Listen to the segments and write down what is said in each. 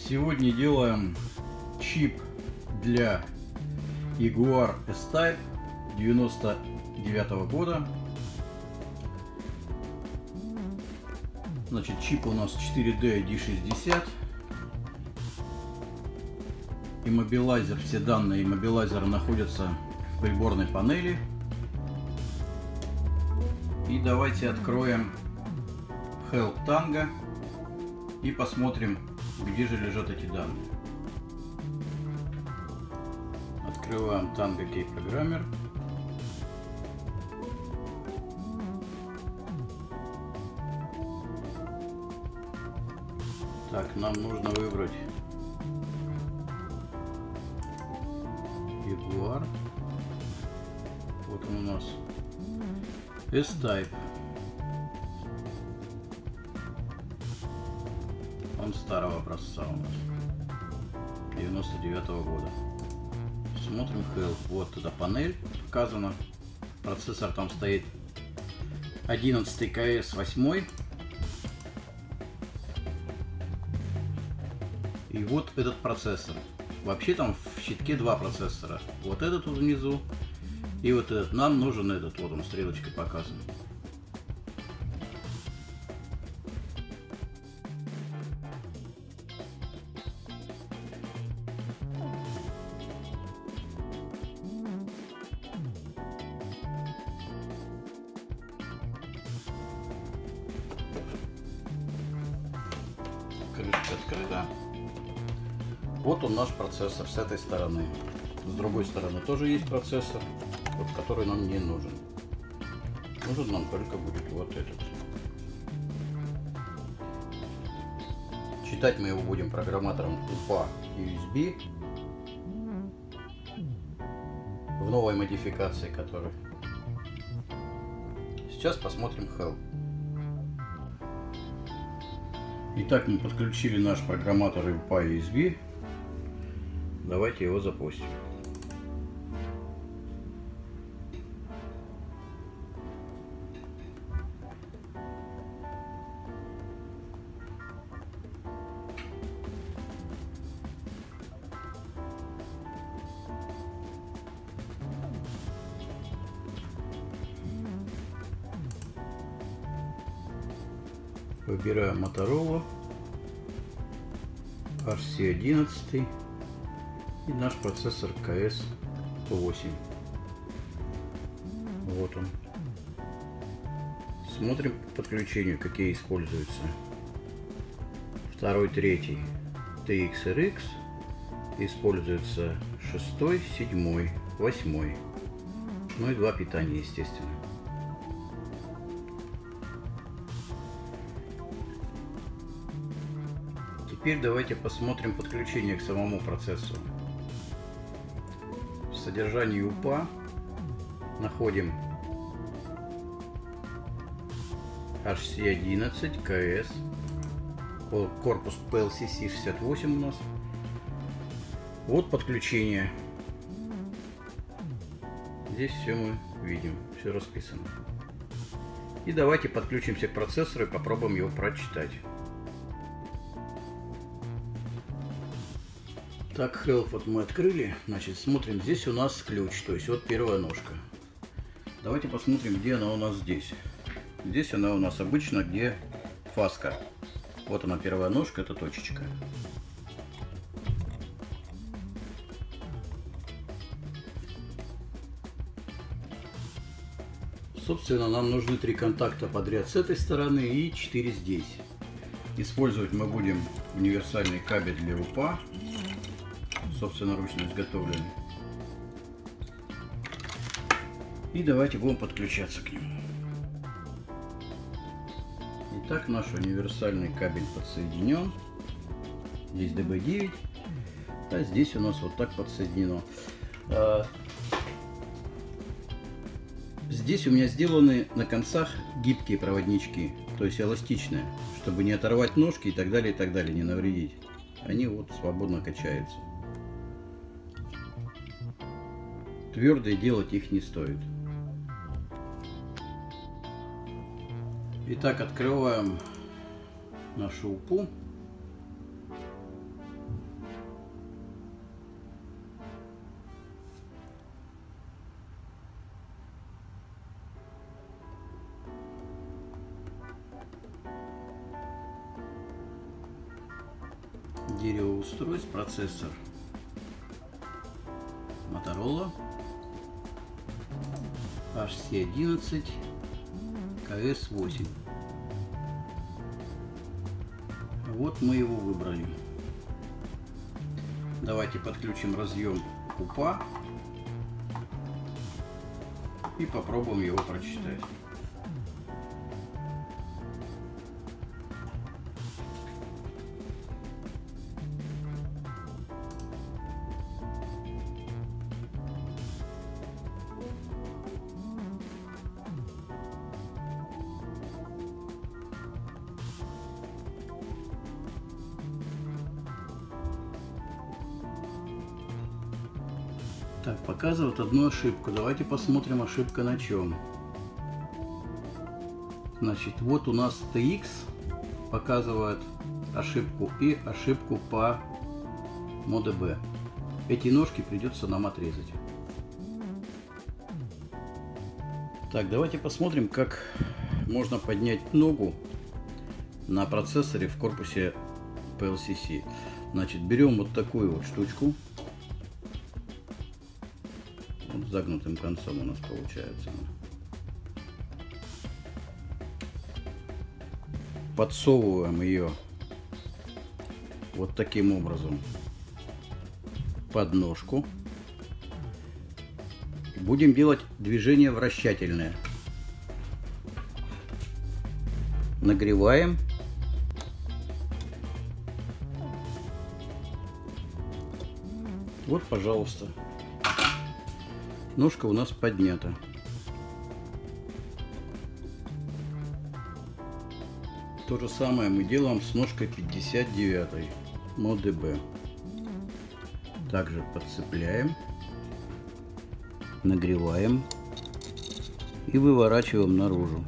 Сегодня делаем чип для Jaguar S-Type 99 года. Значит, чип у нас 4D D60. Иммобилайзер, все данные иммобилайзера находятся в приборной панели. И давайте откроем Help Tango и посмотрим, где же лежат эти данные. Открываем Tango Key Programmer. Так, нам нужно выбрать Jaguar. Вот он у нас. S-Type. Он старого образца у нас. 99 года. Смотрим Help. Вот эта панель показана. Процессор там стоит 11 КС 8. И вот этот процессор. Вообще там в щитке два процессора. Вот этот вот внизу. И вот этот. Нам нужен этот. Вот он стрелочкой показан. Крышка открыта. Вот он наш процессор с этой стороны. С другой стороны тоже есть процессор, вот, который нам не нужен. Нужен нам только будет вот этот. Читать мы его будем программатором UPA USB в новой модификации, которая. Сейчас посмотрим Help. Итак, мы подключили наш программатор UPA USB. Давайте его запустим. Выбираем Motorola RC11 и наш процессор KS8. Вот он. Смотрим по подключению, какие используются. Второй, третий TX-RX. Используется 6, 7, 8. Ну и два питания, естественно. Теперь давайте посмотрим подключение к самому процессору. В содержании UPA находим HC11 KS, корпус PLCC 68 у нас. Вот подключение. Здесь все мы видим, все расписано. И давайте подключимся к процессору и попробуем его прочитать. Так, Help вот мы открыли. Значит, смотрим, здесь у нас ключ, то есть вот первая ножка. Давайте посмотрим, где она у нас здесь. Здесь она у нас обычно, где фаска. Вот она, первая ножка, это точечка. Собственно, нам нужны 3 контакта подряд с этой стороны и 4 здесь. Использовать мы будем универсальный кабель для UPA. Собственноручно изготовленный. И давайте будем подключаться к нему. Итак, наш универсальный кабель подсоединен. Здесь DB9, а здесь у нас вот так подсоединено. Здесь у меня сделаны на концах гибкие проводнички, то есть эластичные, чтобы не оторвать ножки и так далее, не навредить. Они вот свободно качаются. Твердые делать их не стоит. Итак, открываем нашу УПУ. Дерево устройств, процессор Motorola HC11 KS8. Вот мы его выбрали. Давайте подключим разъем КУПА и попробуем его прочитать. Так, показывает одну ошибку. Давайте посмотрим, ошибка на чем. Значит, вот у нас TX показывает ошибку и ошибку по MoDB. Эти ножки придется нам отрезать. Так, давайте посмотрим, как можно поднять ногу на процессоре в корпусе PLCC. Значит, берем вот такую вот штучку. Вот загнутым концом у нас получается. Подсовываем ее вот таким образом под ножку. Будем делать движение вращательное. Нагреваем. Вот, пожалуйста. Ножка у нас поднята. То же самое мы делаем с ножкой 59 MoDB. Также подцепляем, нагреваем и выворачиваем наружу.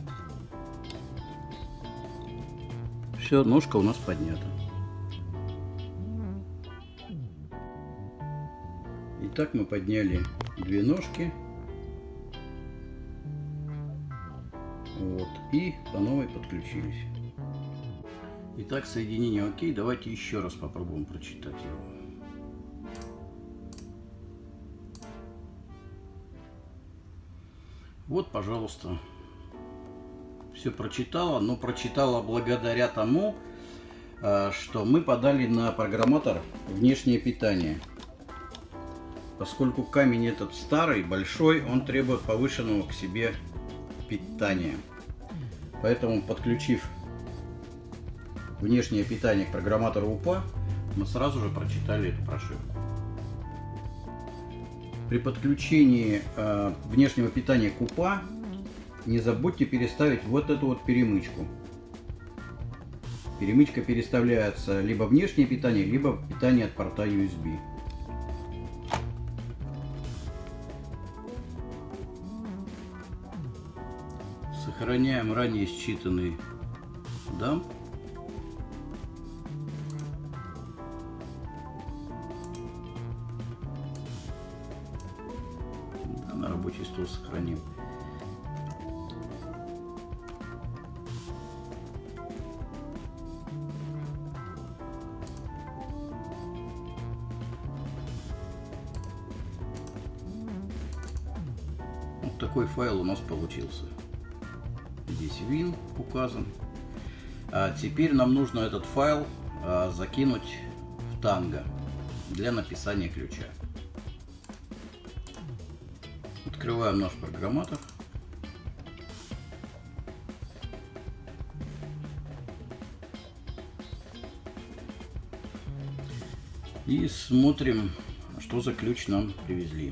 Все, ножка у нас поднята. Итак, мы подняли две ножки. Вот, и по новой подключились. Итак, соединение окей. Давайте еще раз попробуем прочитать его. Вот, пожалуйста. Все прочитала, но прочитала благодаря тому, что мы подали на программатор внешнее питание. Поскольку камень этот старый, большой, он требует повышенного к себе питания. Поэтому, подключив внешнее питание к программатору УПА, мы сразу же прочитали эту прошивку. При подключении внешнего питания к УПА не забудьте переставить вот эту вот перемычку. Перемычка переставляется либо внешнее питание, либо питание от порта USB. Сохраняем ранее считанный дамп. Да, на рабочий стол сохраним. Вот такой файл у нас получился. Здесь win указан. А теперь нам нужно этот файл закинуть в Tango для написания ключа. Открываем наш программатор. И смотрим, что за ключ нам привезли.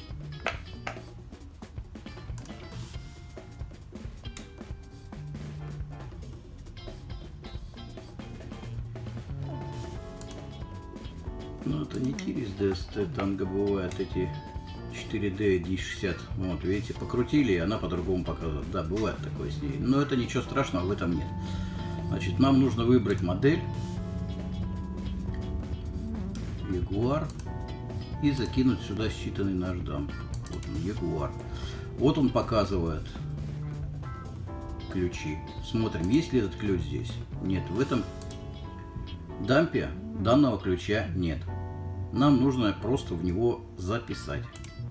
Но это не Tiris DST, Tango бывает эти 4D D60. Вот, видите, покрутили, и она по-другому показывает. Да, бывает такое с ней. Но это ничего страшного в этом нет. Значит, нам нужно выбрать модель Jaguar и закинуть сюда считанный наш дамп. Вот он, Jaguar. Вот он показывает ключи. Смотрим, есть ли этот ключ здесь. Нет, в этом дампе Данного ключа нет. Нам нужно просто в него записать.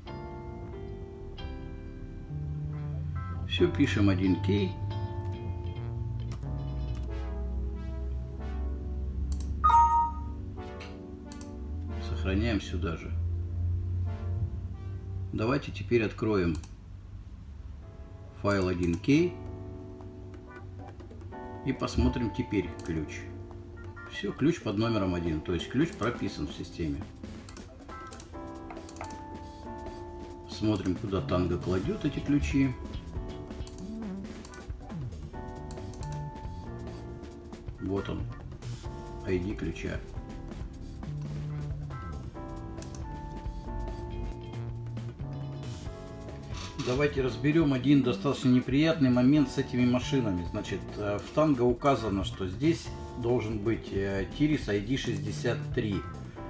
Все, пишем 1К. Сохраняем сюда же. Давайте теперь откроем файл 1К и посмотрим теперь ключ. Все, ключ под номером 1, то есть ключ прописан в системе. Смотрим, куда Tango кладет эти ключи. Вот он, ID ключа. Давайте разберем один достаточно неприятный момент с этими машинами. Значит, в Tango указано, что здесь должен быть Tiris ID63.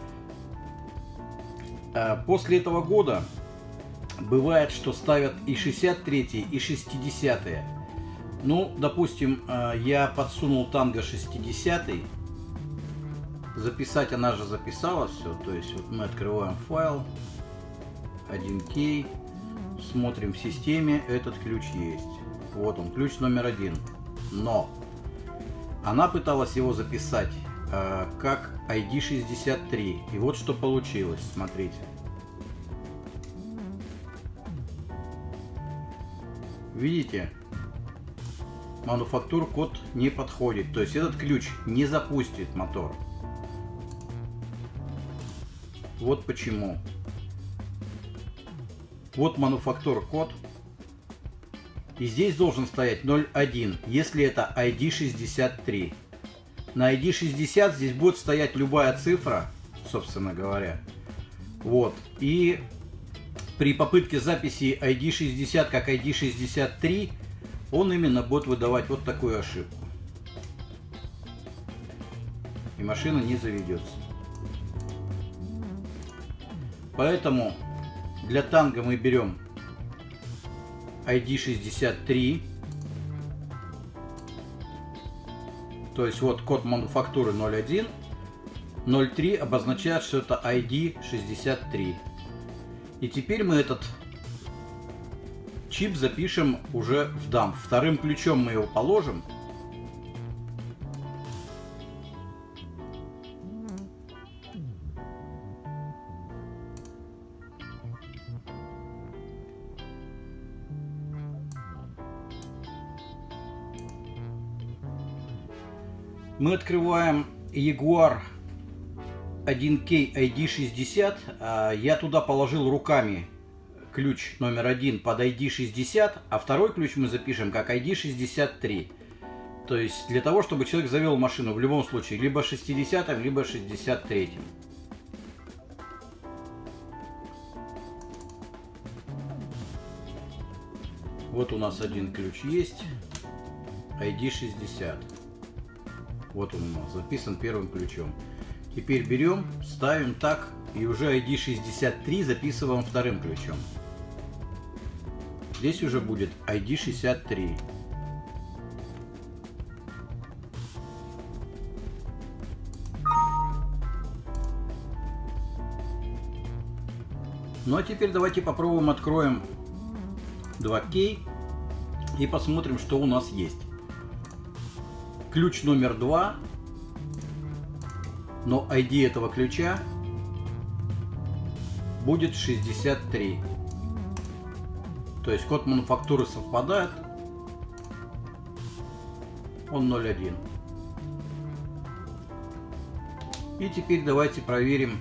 После этого года бывает, что ставят и 63, и 60. Ну, допустим, я подсунул Tango 60. Записать она же записала все. То есть вот мы открываем файл 1К. Смотрим в системе, этот ключ есть. Вот он, ключ номер 1. Но она пыталась его записать как ID63. И вот что получилось, смотрите. Видите? Мануфактур код не подходит. То есть этот ключ не запустит мотор. Вот почему. Вот мануфактур код. И здесь должен стоять 01, если это ID63. На ID60 здесь будет стоять любая цифра, собственно говоря. Вот. И при попытке записи ID60 как ID63, он именно будет выдавать вот такую ошибку. И машина не заведется. Поэтому для Tango мы берем ID63. То есть вот код мануфактуры 01. 03 обозначает, что это ID63. И теперь мы этот чип запишем уже в дамп. Вторым ключом мы его положим. Мы открываем Jaguar 1K ID60. Я туда положил руками ключ номер 1 под ID60, а второй ключ мы запишем как ID63. То есть для того, чтобы человек завел машину в любом случае либо 60-м, либо 63-м. Вот у нас один ключ есть, ID60. Вот он у нас записан первым ключом. Теперь берем, ставим так, и уже ID63 записываем вторым ключом. Здесь уже будет ID63. Ну а теперь давайте попробуем откроем 2К и посмотрим, что у нас есть. Ключ номер 2, но ID этого ключа будет 63. То есть код мануфактуры совпадает. Он 01. И теперь давайте проверим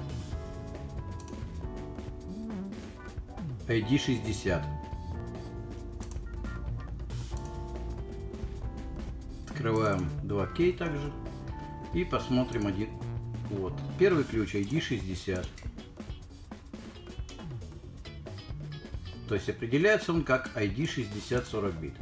ID60. Открываем 2К также и посмотрим один. Вот первый ключ ID60. То есть определяется он как ID60 40 бит.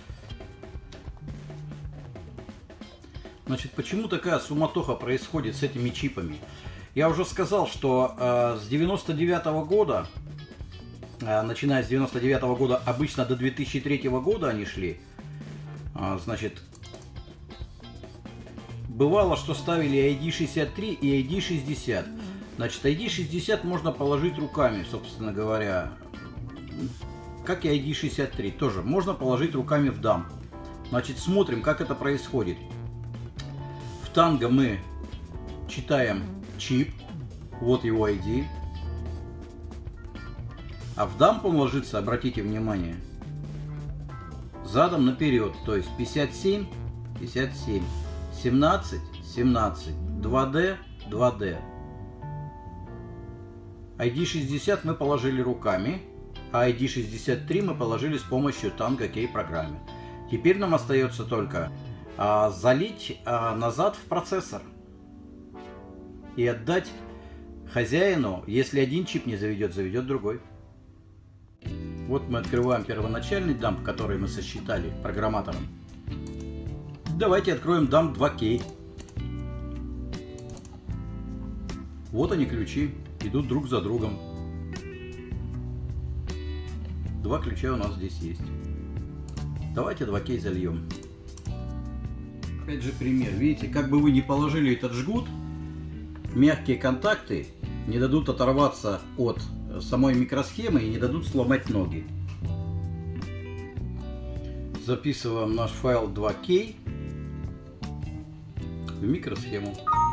Значит, почему такая суматоха происходит с этими чипами? Я уже сказал, что с 99-го года, начиная с 99-го года, обычно до 2003 года они шли. Значит, бывало, что ставили ID63 и ID60. Значит, ID60 можно положить руками, собственно говоря. Как и ID63 тоже. Можно положить руками в дамп. Значит, смотрим, как это происходит. В танго мы читаем чип. Вот его ID. А в дамп он ложится, обратите внимание, задом наперед. То есть 57, 57, 17, 17, 2D, 2D. ID60 мы положили руками, а ID63 мы положили с помощью Tango Key программы. Теперь нам остается только залить назад в процессор и отдать хозяину. Если один чип не заведет, заведет другой. Вот мы открываем первоначальный дамп, который мы сосчитали программатором. Давайте откроем дамп 2K. Вот они, ключи, идут друг за другом. Два ключа у нас здесь есть. Давайте 2K зальем. Опять же пример. Видите, как бы вы ни положили этот жгут, мягкие контакты не дадут оторваться от самой микросхемы и не дадут сломать ноги. Записываем наш файл 2K в микросхему.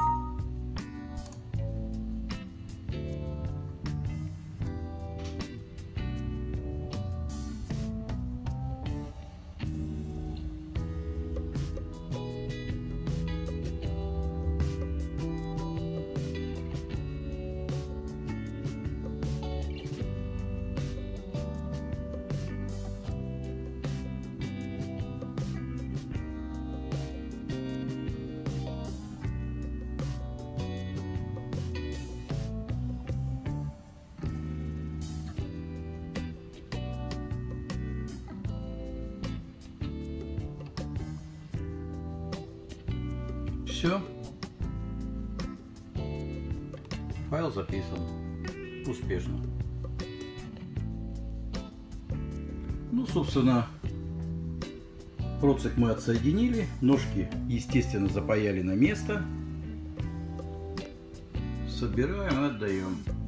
Все. Файл записан успешно. Ну, собственно, процик мы отсоединили. Ножки, естественно, запаяли на место. Собираем и отдаем.